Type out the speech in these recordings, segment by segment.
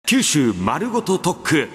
九州丸ごと特区。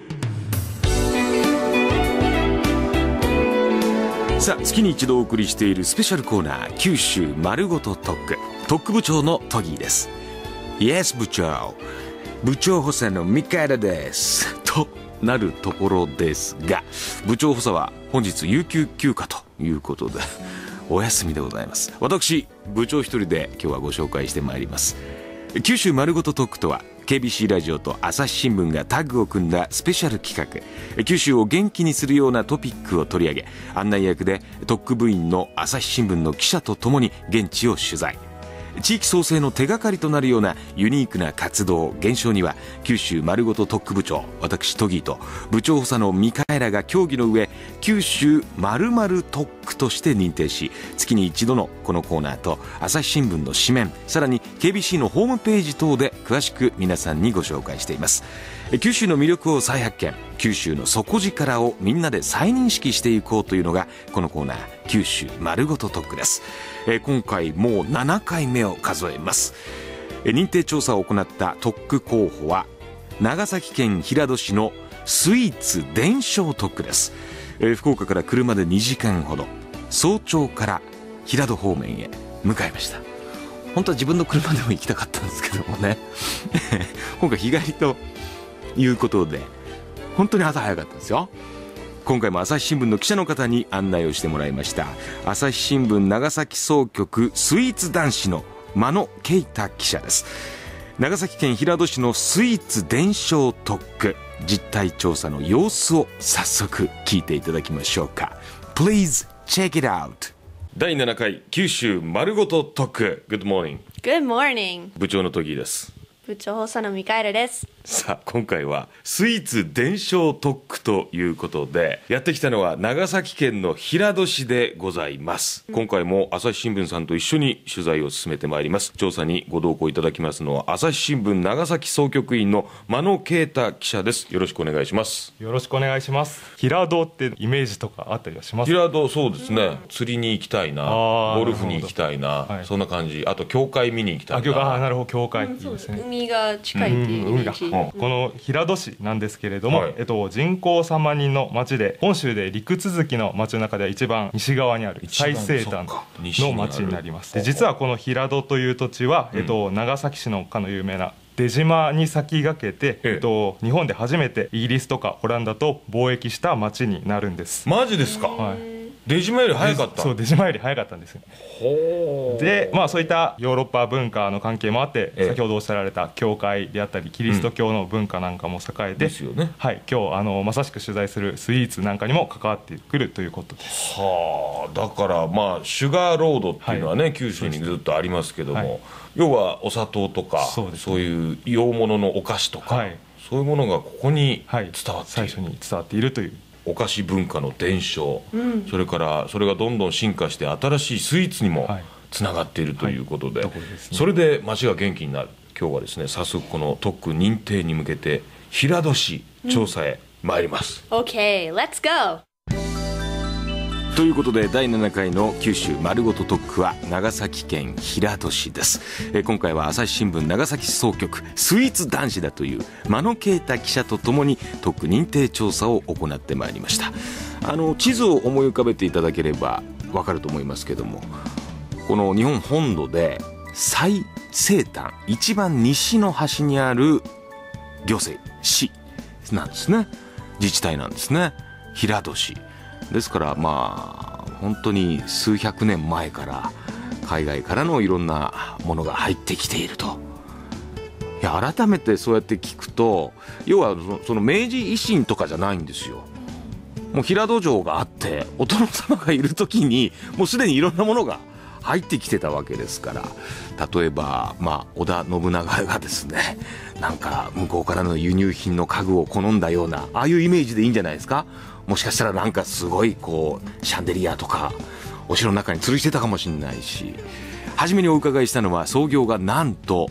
さあ、月に一度お送りしているスペシャルコーナー、九州丸ごと特区。特区部長のトギーです。 Yes 部長、部長補佐のミカエラですとなるところですが、部長補佐は本日有給休暇ということでお休みでございます。私部長一人で今日はご紹介してまいります。九州丸ごと特区とは KBC ラジオと朝日新聞がタッグを組んだスペシャル企画、九州を元気にするようなトピックを取り上げ、案内役で特区部員の朝日新聞の記者とともに現地を取材。地域創生の手がかりとなるようなユニークな活動現象には、九州丸ごと特区部長私トギーと部長補佐のミカエラが協議の上、九州丸々特区として認定し、月に一度のこのコーナーと朝日新聞の紙面、さらに KBC のホームページ等で詳しく皆さんにご紹介しています。九州の魅力を再発見、九州の底力をみんなで再認識していこうというのがこのコーナー、九州丸ごと特区です。今回もう7回目を数えます。認定調査を行った特区候補は長崎県平戸市のスイーツ伝承特区です。福岡から車で2時間ほど、早朝から平戸方面へ向かいました。本当は自分の車でも行きたかったんですけどもね今回日帰りということで本当に朝早かったんですよ。今回も朝日新聞の記者の方に案内をしてもらいました。朝日新聞長崎総局スイーツ男子の間野啓太記者です。長崎県平戸市のスイーツ伝承特区、実態調査の様子を早速聞いていただきましょうか。 Please check it out。 第7回九州丸ごと特区。 Good morning。 Good morning。 部長のトギーです。 部長補佐のミカエルです。 さあ、今回はスイーツ伝承特区ということで、やってきたのは長崎県の平戸市でございます。今回も朝日新聞さんと一緒に取材を進めてまいります。調査にご同行いただきますのは朝日新聞長崎総局員の間野啓太記者です。よろしくお願いします。 よろしくお願いします。平戸ってイメージとかあったりはしますか？ 平戸、そうですね、釣りに行きたいな、ゴルフに行きたいな、 はい、 そんな感じ。あと教会見に行きたいな。 なるほど、教会、いいですね。 海が近いっていうイメージ。 この平戸市なんですけれども、 はい、 人口3万人の町で、本州で陸続きの町の中では一番西側にある最西端の町になります。で、実はこの平戸という土地は、長崎市のかの有名な出島に先駆けて、日本で初めてイギリスとかオランダと貿易した町になるんです。 マジですか？はい、出島より早かった。 そう、出島より早かったんですよ。で、そういったヨーロッパ文化の関係もあって、先ほどおっしゃられた教会であったりキリスト教の文化なんかも栄えて、 ですよね。 はい、今日まさしく取材するスイーツなんかにも関わってくるということです。 はあ、だからシュガーロードっていうのはね、はい、九州にずっとありますけども、はい、要はお砂糖とか そういう洋物のお菓子とか、はい、そういうものがここに伝わっている、 最初に伝わっているというお菓子文化の伝承、それからそれがどんどん進化して新しいスイーツにもつながっているということで、それで町が元気になる。今日はですね、早速この特区認定に向けて平戸市調査へ参ります。 OK、let's go。 ということで第7回の九州丸ごと特区は長崎県平戸市です。今回は朝日新聞長崎総局スイーツ男子だという間野啓太記者とともに特区認定調査を行ってまいりました。地図を思い浮かべていただければわかると思いますけども、この日本本土で最西端、一番西の端にある行政市なんですね。自治体なんですね、平戸市ですから、本当に数百年前から海外からのいろんなものが入ってきていると。いや、改めてそうやって聞くと、要はその明治維新とかじゃないんですよ。もう平戸城があってお殿様がいる時にもうすでにいろんなものが入ってきてたわけですから、例えば織田信長がですね、なんか向こうからの輸入品の家具を好んだような、ああいうイメージでいいんじゃないですか。もしかしたらなんかすごいシャンデリアとかお城の中に吊るしてたかもしれないし、初めにお伺いしたのは創業がなんと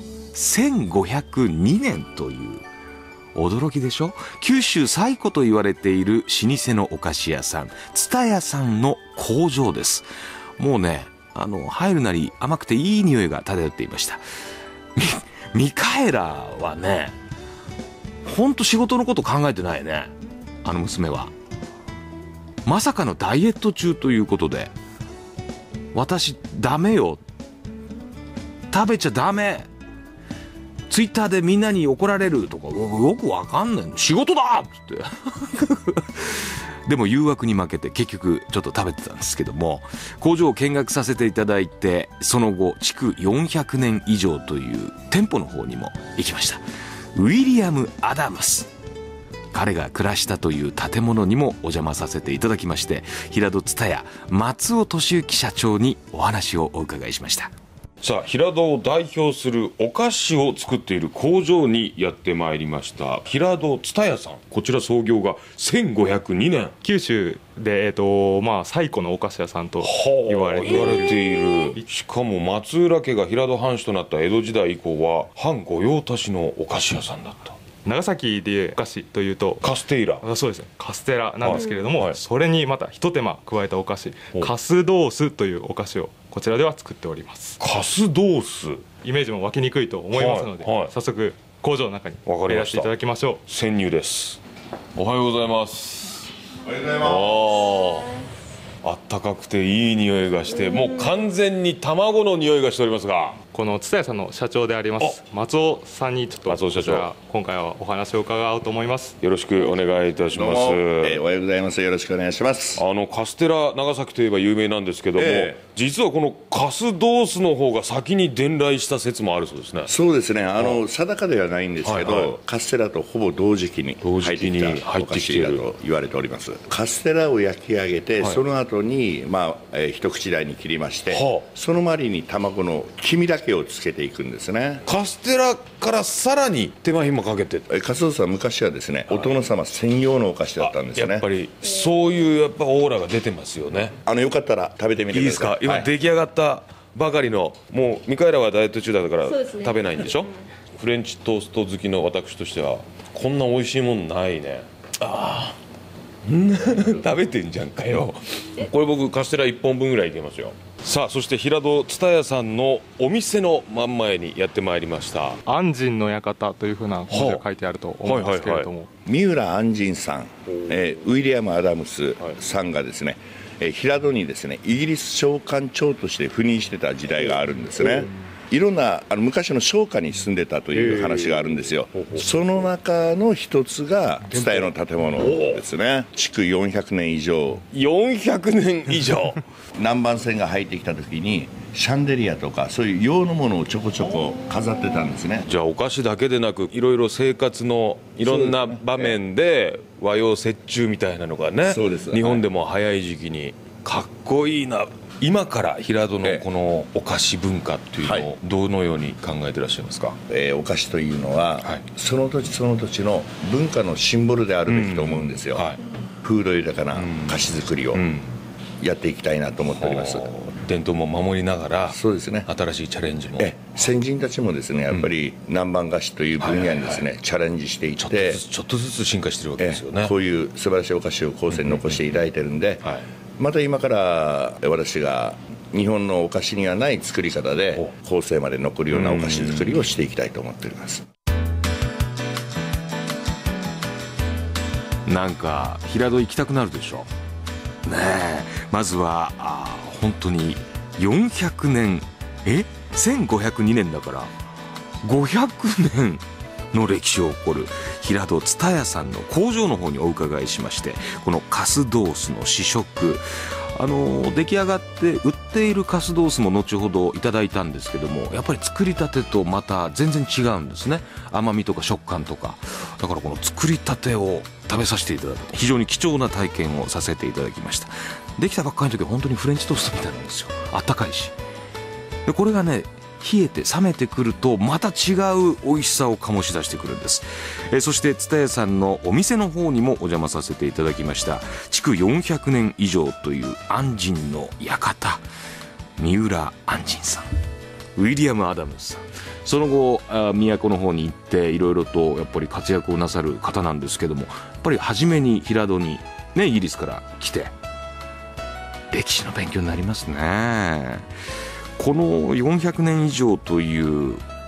1502年という、驚きでしょ。九州最古と言われている老舗のお菓子屋さん蔦屋さんの工場です。もうね、入るなり甘くていい匂いが漂っていました。ミカエラはね、 ほんと仕事のこと考えてないね、あの娘は。まさかのダイエット中ということで、私ダメよ、食べちゃダメ、ツイッターでみんなに怒られるとかよくわかんないの、仕事だっつってでも誘惑に負けて結局ちょっと食べてたんですけども、工場を見学させていただいて、その後築400年以上という店舗の方にも行きました。ウィリアム・アダムス、彼が暮らしたという建物にもお邪魔させていただきまして、平戸蔦屋松尾俊之社長にお話をお伺いしました。さあ、平戸を代表するお菓子を作っている工場にやってまいりました。平戸蔦屋さん、こちら創業が1502年、 九州で、最古のお菓子屋さんと言われている。しかも松浦家が平戸藩主となった江戸時代以降は藩御用達のお菓子屋さんだった。 長崎でいうお菓子というとカステイラ、 そうですね、カステラなんですけれども、 はい、 それにまた一手間加えたお菓子、カスドースというお菓子をこちらでは作っております。 カスドース、 イメージも湧きにくいと思いますので、早速工場の中に入らせていただきましょう。 潜入です。おはようございます。 おはようございます。 あったかくていい匂いがして、もう完全に卵の匂いがしておりますが、 この蔦屋さんの社長であります松尾さんにちょっと松尾社長、 今回はお話を伺おうと思います。 よろしくお願いいたします。 おはようございます。よろしくお願いします。 カステラ長崎といえば有名なんですけども、実はこのカスドースの方が先に伝来した説もあるそうですね。 そうですね、定かではないんですけど、カステラとほぼ同時期に入ってきたお菓子だと言われております。カステラを焼き上げて、その後に一口大に切りまして、その周りに卵の黄身だけをつけていくんですね。 カステラからさらに手間暇かけて、 カスドースは昔はですね、お殿様専用のお菓子だったんですね。 やっぱりそういうやっぱオーラが出てますよね。 よかったら食べてみてください。 いいですか。今出来上がったばかりの、もうミカエラはダイエット中だから食べないんでしょ。フレンチトースト好きの私としてはこんな美味しいもんないね。食べてんじゃんかよ。これ僕カステラ1本分ぐらいいけますよ。さあ、そして平戸蔦屋さんのお店の真ん前にやってまいりました。 安心の館というふうな文字が書いてあると思うんですけれども、 三浦安心さん、ウィリアム・アダムスさんがですね、平戸にですね、イギリス商館長として赴任してた時代があるんですね。いろんな昔の商家に住んでたという話があるんですよ。その中の一つが蔦屋の建物ですね。築400年以上。 400年以上南蛮船が入ってきた時にシャンデリアとかそういう洋のものをちょこちょこ飾ってたんですね。 じゃあお菓子だけでなく、いろいろ生活のいろんな場面で和洋折衷みたいなのがね、日本でも早い時期にかっこいいな。今から平戸のこのお菓子文化っていうのをどのように考えていらっしゃいますか。 お菓子というのは、その土地その土地の文化のシンボルであるべきと思うんですよ。風土豊かな菓子作りをやっていきたいなと思っております。 伝統も守りながら、 そうですね、 新しいチャレンジも、 先人たちもですね、やっぱり南蛮菓子という分野にですね、チャレンジしていって、 ちょっとずつ進化してるわけですよね。 こういう素晴らしいお菓子を後世に残していただいてるんで、また今から私が日本のお菓子にはない作り方で後世まで残るようなお菓子作りをしていきたいと思っております。 なんか平戸行きたくなるでしょねえ。まずは本当に400年1502年だから500年の歴史を誇る平戸蔦屋さんの工場の方にお伺いしまして、このカスドースの試食、出来上がって売っているカスドースも後ほどいただいたんですけども、やっぱり作りたてとまた全然違うんですね。甘みとか食感とか。だからこの作りたてを食べさせていただいて、非常に貴重な体験をさせていただきました。できたばっかりの時は本当にフレンチトーストみたいなんですよ。あったかいし。でこれがね、冷えて冷めてくるとまた違う美味しさを醸し出してくるんです。そして蔦屋さんのお店の方にもお邪魔させていただきました。築400年以上という安心の館、三浦安心さん、ウィリアム・アダムスさん、その後都の方に行っていろいろとやっぱり活躍をなさる方なんですけども、やっぱり初めに平戸にね、イギリスから来て歴史の勉強になりますね。この400年以上という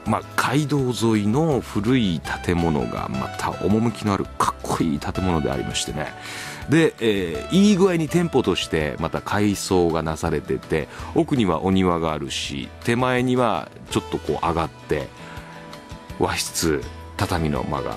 街道沿いの古い建物がまた趣のあるかっこいい建物でありましてね。で、いい具合に店舗としてまた改装がなされてて、奥にはお庭があるし、手前にはちょっとこう上がって和室、畳の間があって、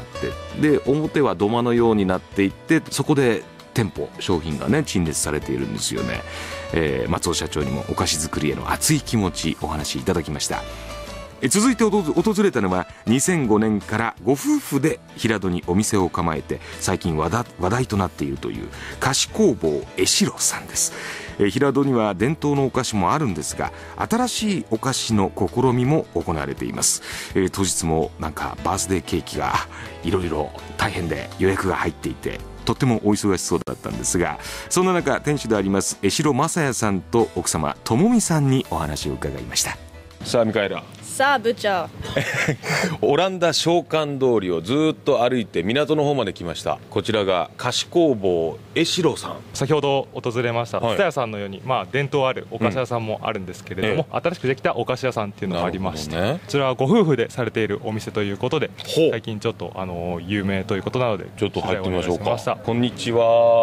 で表は土間のようになっていって、そこで店舗商品がね陳列されているんですよね。松尾社長にもお菓子作りへの熱い気持ちお話しいただきました。続いて訪れたのは2005年からご夫婦で平戸にお店を構えて最近話題となっているという菓子工房江代さんです。平戸には伝統のお菓子もあるんですが、新しいお菓子の試みも行われています。当日もなんかバースデーケーキがいろいろ大変で予約が入っていて、とってもお忙しそうだったんですが、そんな中店主であります江代正也さんと奥様智美さんにお話を伺いました。 さあミカエラ、 さあ部長。 オランダ商館通りをずっと歩いて港の方まで来ました。こちらが菓子工房江代さん。 先ほど訪れました蔦屋さんのように、伝統あるお菓子屋さんもあるんですけれども、新しくできたお菓子屋さんっていうのがありまして、こちらはご夫婦でされているお店ということで、最近ちょっと有名ということなので、 ちょっと入ってみましょうか。こんにちは。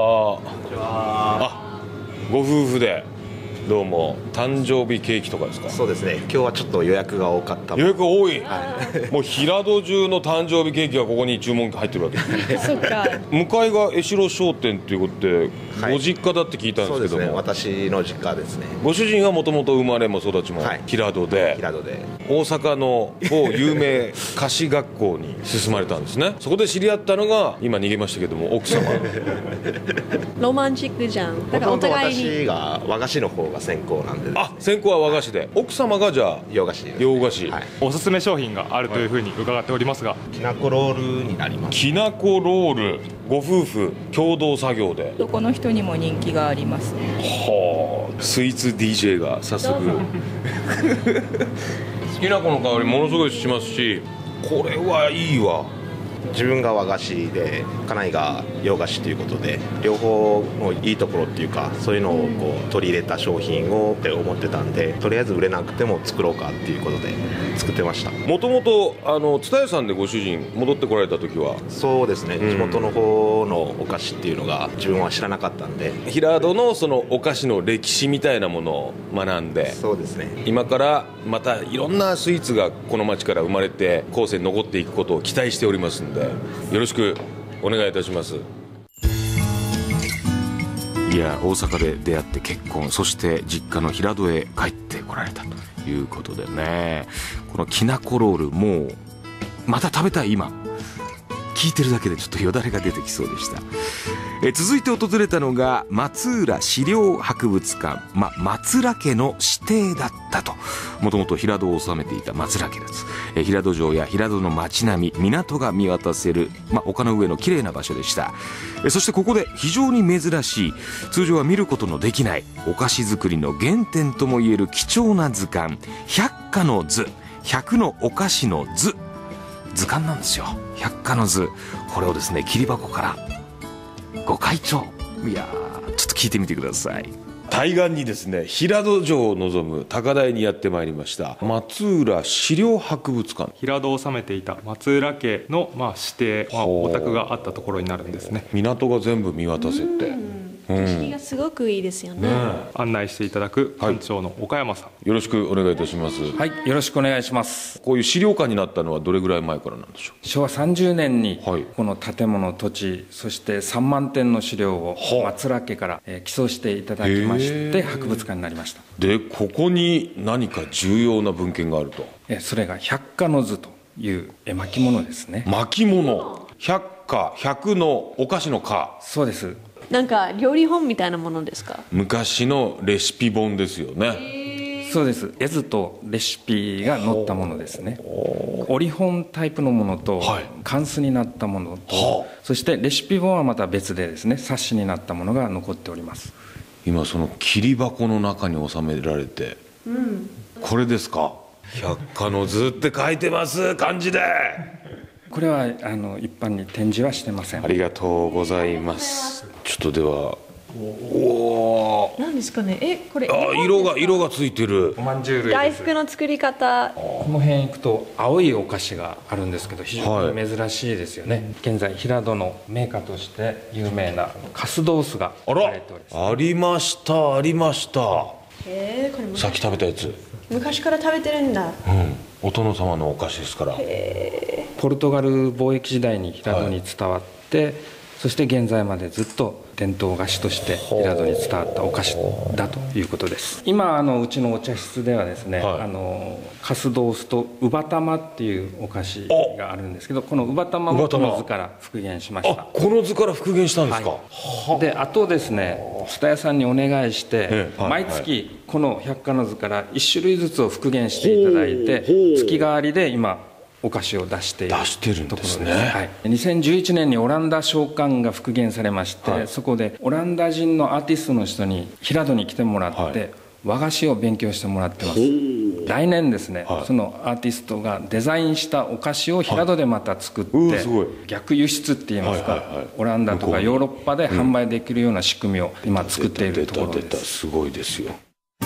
ご夫婦で。どうも。誕生日ケーキとかですか？ そうですね、今日はちょっと予約が多かった。 予約が多い、もう平戸中の誕生日ケーキがここに注文入ってるわけですそっか。 向かいが江代商店っていうことで、ご実家だって聞いたんですけども。 そうですね、私の実家ですね。 ご主人はもともと生まれも育ちも平戸で、大阪の某有名菓子学校に進まれたんですね。そこで知り合ったのが今逃げましたけども奥様。 ロマンチックじゃん。だからお互いに。 私が和菓子の方が先行なんで。 先行は和菓子で、奥様がじゃあ洋菓子です。 洋菓子、 おすすめ商品があるというふうに伺っておりますが、 きなこロールになります。 きなこロール、ご夫婦共同作業で。 どこの人にも人気がありますね。 はあ、スイーツ DJ が早速きなこの香りものすごいしますし、これはいいわ。 自分が和菓子で家内が洋菓子ということで、両方のいいところっていうか、そういうのをこう取り入れた商品をって思ってたんで、とりあえず売れなくても作ろうかっていうことで作ってました。 もともと蔦屋さんでご主人戻ってこられた時は。 そうですね、地元の方のお菓子っていうのが自分は知らなかったんで、 平戸のそのお菓子の歴史みたいなものを学んで、 そうですね、 今からまたいろんなスイーツがこの町から生まれて後世に残っていくことを期待しておりますんで、よろしくお願いいたします。 いや、大阪で出会って結婚、そして実家の平戸へ帰ってこられたということでね、このきなこロール、もうまた食べたい。今聞いてるだけでちょっとよだれが出てきそうでした。続いて訪れたのが松浦資料博物館、松浦家の指定だったと。もともと平戸を治めていた松浦家です。平戸城や平戸の町並み、港が見渡せる、丘の上の綺麗な場所でした。そしてここで非常に珍しい、通常は見ることのできないお菓子作りの原点ともいえる貴重な図鑑、百花の図、100のお菓子の図、図鑑なんですよ。百花の図、これをですね、切り箱からご会長、いやー、ちょっと聞いてみてください。 対岸にですね、平戸城を望む高台にやってまいりました。松浦資料博物館。 平戸を治めていた松浦家の指定、お宅があったところになるんですね。 港が全部見渡せて、 景色がすごくいいですよね。 案内していただく館長の岡山さん、 よろしくお願いいたします。 はい、よろしくお願いします。 こういう資料館になったのはどれぐらい前からなんでしょう？ 昭和30年にこの建物、土地、そして3万点の資料を松浦家から寄贈していただきまして博物館になりました。 で、ここに何か重要な文献があると。 それが百花の図という巻物ですね。 巻物、百花、百のお菓子の花。 そうです。 なんか料理本みたいなものですか？ 昔のレシピ本ですよね。 そうです。絵図とレシピが載ったものですね。折本タイプのものと、巻子になったものと、そしてレシピ本はまた別でですね、冊子になったものが残っております。 今その切り箱の中に収められて、これですか？百花の図って書いてます、漢字で。 これは一般に展示はしてません。 ありがとうございます。ちょっとではお何ですかね。これ色がついてる。 おまんじゅう類大です。 福の作り方。 この辺行くと青いお菓子があるんですけど、非常に珍しいですよね。現在平戸の銘菓として有名なカスドースがあら、ありましたありました。 これさっき食べたやつ。 昔から食べてるんだ。 お殿様のお菓子ですから。 ポルトガル貿易時代に平戸に伝わって、そして現在までずっと伝統菓子として平戸に伝わったお菓子だということです。今うちのお茶室ではですね、カスドースとウバタマっていうお菓子があるんですけど、このウバタマもこの図から復元しました。 この図から復元したんですか。 で、あとですね、蔦屋さんにお願いして、毎月この百科の図から1種類ずつを復元していただいて、月替わりで今お菓子を出しているところですね。2011年にオランダ商館が復元されまして、そこでオランダ人のアーティストの人に平戸に来てもらって、和菓子を勉強してもらってます。来年ですね、そのアーティストがデザインしたお菓子を平戸でまた作って、逆輸出って言いますか、オランダとかヨーロッパで販売できるような仕組みを今作っているところです。 すごいですよ。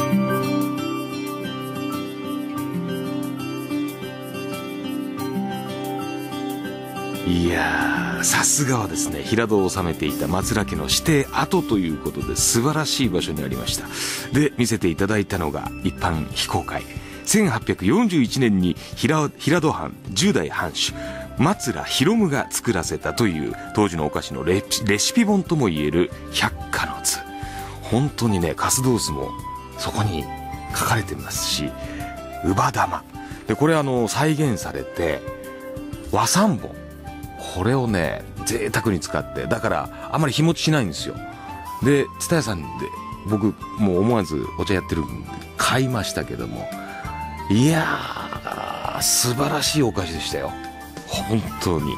いやー、さすがはですね、平戸を治めていた松浦家の指定跡ということで素晴らしい場所にありました。で、見せていただいたのが一般非公開、1841年に平戸藩10代藩主松浦広夢が作らせたという当時のお菓子のレシピ本ともいえる百科の図。本当にね、カスドースもそこに書かれてますし、ウバ玉で、これ再現されて和三本、これをね贅沢に使って、だからあんまり日持ちしないんですよ。で、蔦屋さんで僕もう思わずお茶やってるんで買いましたけども、いやー素晴らしいお菓子でしたよ。本当に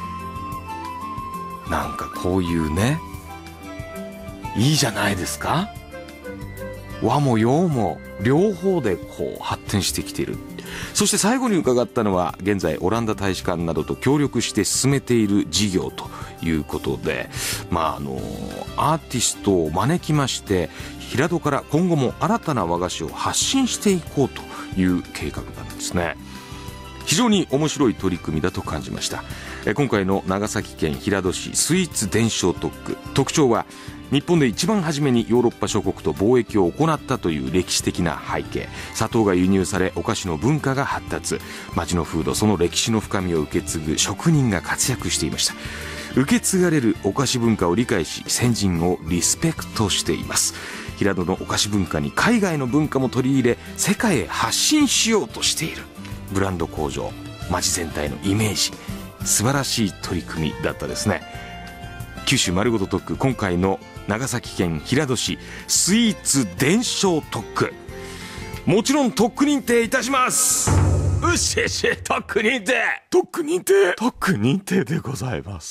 なんかこういうね、いいじゃないですか。和も洋も両方でこう発展してきている。そして最後に伺ったのは、現在オランダ大使館などと協力して進めている事業ということで、アーティストを招きまして、平戸から今後も新たな和菓子を発信していこうという計画なんですね。非常に面白い取り組みだと感じました。今回の長崎県平戸市スイーツ伝承特区、特徴は日本で一番初めにヨーロッパ諸国と貿易を行ったという歴史的な背景、砂糖が輸入されお菓子の文化が発達、町の風土、その歴史の深みを受け継ぐ職人が活躍していました。受け継がれるお菓子文化を理解し、先人をリスペクトしています。平戸のお菓子文化に海外の文化も取り入れ、世界へ発信しようとしているブランド向上、町全体のイメージ、素晴らしい取り組みだったですね。九州丸ごと特区、今回の長崎県平戸市スイーツ伝承特区、もちろん特区認定いたします。うっしっし、特区認定、特区認定、特区認定でございます。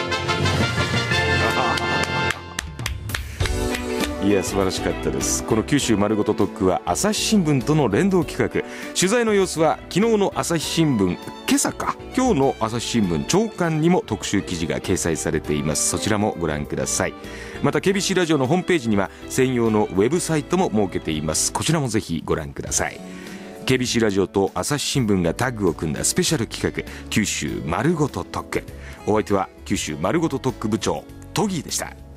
いや、素晴らしかったです。この九州丸ごと特区は朝日新聞との連動企画。取材の様子は昨日の朝日新聞、今日の朝日新聞朝刊にも特集記事が掲載されています。そちらもご覧ください。また KBC ラジオのホームページには専用のウェブサイトも設けています。こちらもぜひご覧ください。 KBC ラジオと朝日新聞がタッグを組んだスペシャル企画、九州丸ごと特区。お相手は九州丸ごと特区部長トギーでした。